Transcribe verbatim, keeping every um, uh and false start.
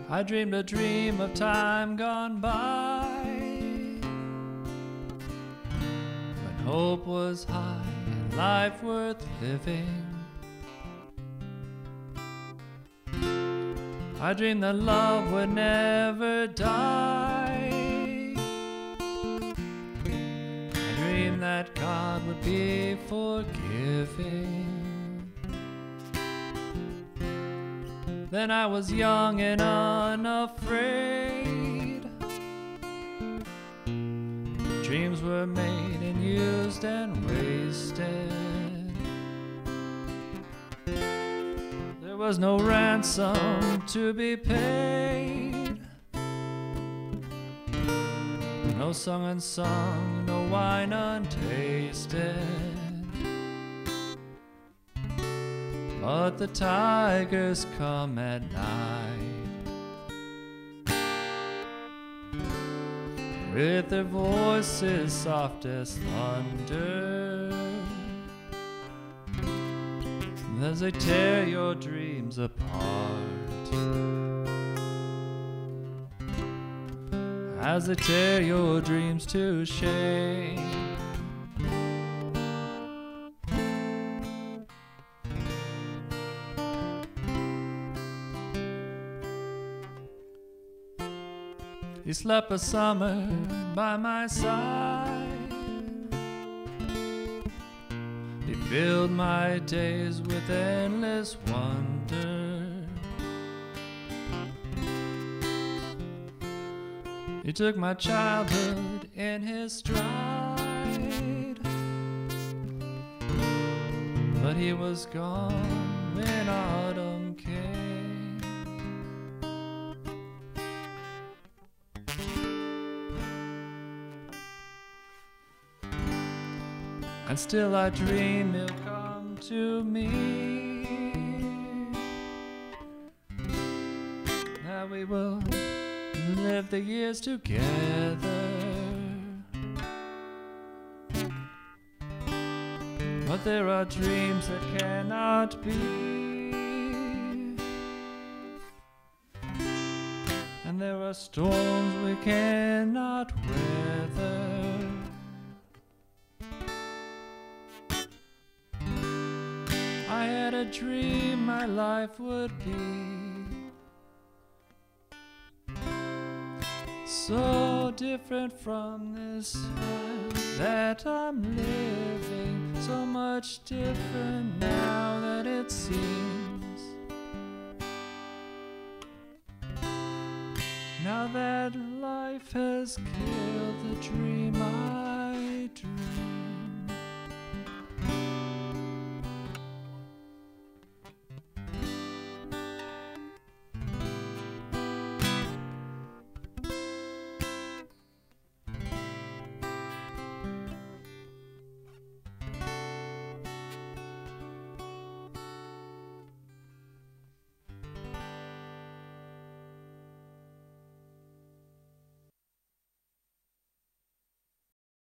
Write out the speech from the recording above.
I dreamed a dream of time gone by, when hope was high and life worth living. I dreamed that love would never die. I dreamed that God would be forgiving. Then I was young and unafraid. Dreams were made and used and wasted. There was no ransom to be paid, no song unsung, no wine untasted. But the tigers come at night, with their voices soft as thunder, as they tear your dreams apart, as they tear your dreams to shame. He slept a summer by my side. He filled my days with endless wonder. He took my childhood in his stride, but he was gone when autumn came. And still I dream he'll come to me, that we will live the years together. But there are dreams that cannot be, and there are storms we cannot weather. I had a dream my life would be so different from this one that I'm living, so much different now that it seems. Now that life has killed the dream I